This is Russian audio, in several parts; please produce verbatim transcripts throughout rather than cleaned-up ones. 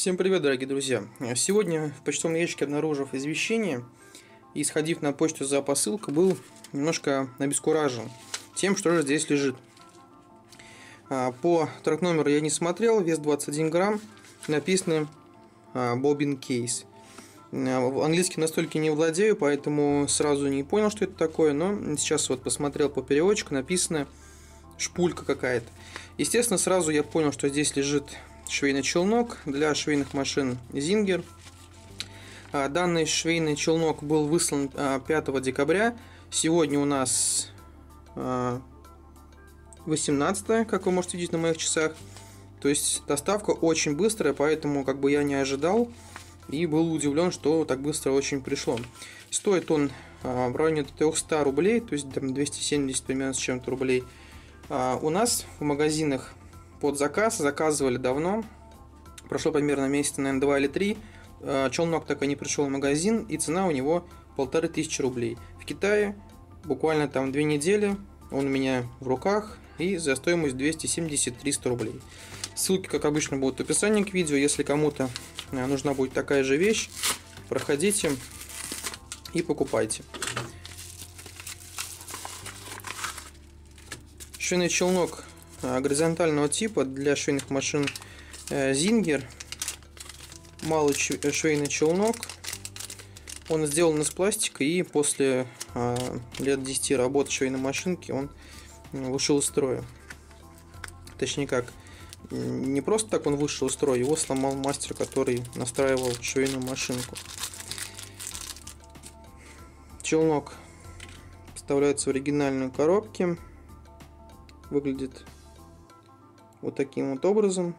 Всем привет, дорогие друзья! Сегодня в почтовом ящике, обнаружив извещение и сходив на почту за посылкой, был немножко обескуражен тем, что же здесь лежит. По трак-номеру я не смотрел, вес двадцать один грамм, написано Bobbin Case. Английский настолько не владею, поэтому сразу не понял, что это такое, но сейчас вот посмотрел по переводчику, написано шпулька какая-то. Естественно, сразу я понял, что здесь лежит швейный челнок для швейных машин Зингер. Данный швейный челнок был выслан пятого декабря. Сегодня у нас восемнадцатое, как вы можете видеть на моих часах. То есть доставка очень быстрая, поэтому как бы я не ожидал и был удивлен, что так быстро очень пришло. Стоит он в районе триста рублей, то есть там двести семьдесят примерно с чем-то рублей. У нас в магазинах под заказ заказывали давно, прошло примерно месяца, наверное, два или три. Челнок так и не пришел в магазин, и цена у него полторы тысячи рублей. В Китае буквально там две недели он у меня в руках, и за стоимость двести семьдесят - триста рублей. Ссылки, как обычно, будут в описании к видео. Если кому-то нужна будет такая же вещь, проходите и покупайте. Швейный челнок горизонтального типа для швейных машин Зингер. Малый швейный челнок. Он сделан из пластика, и после лет десяти работы швейной машинки он вышел из строя. Точнее как, не просто так он вышел из строя, его сломал мастер, который настраивал швейную машинку. Челнок вставляется в оригинальной коробке. Выглядит вот таким вот образом.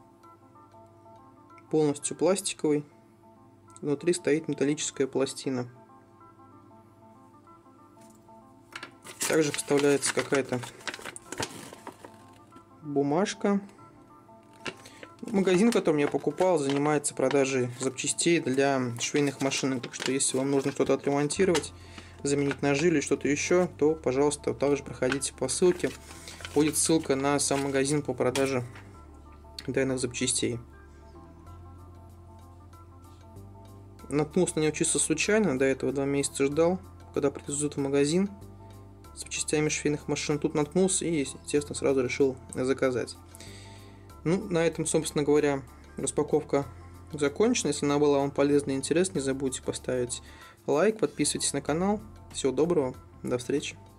Полностью пластиковый. Внутри стоит металлическая пластина. Также поставляется какая-то бумажка. Магазин, в котором я покупал, занимается продажей запчастей для швейных машин. Так что если вам нужно что-то отремонтировать, заменить ножи или что-то еще, то, пожалуйста, также проходите по ссылке. Будет ссылка на сам магазин по продаже данных запчастей. Наткнулся на него чисто случайно, до этого два месяца ждал, когда привезут в магазин с запчастями швейных машин. Тут наткнулся и, естественно, сразу решил заказать. Ну, на этом, собственно говоря, распаковка закончена. Если она была вам полезна и интересна, не забудьте поставить лайк, подписывайтесь на канал. Всего доброго, до встречи.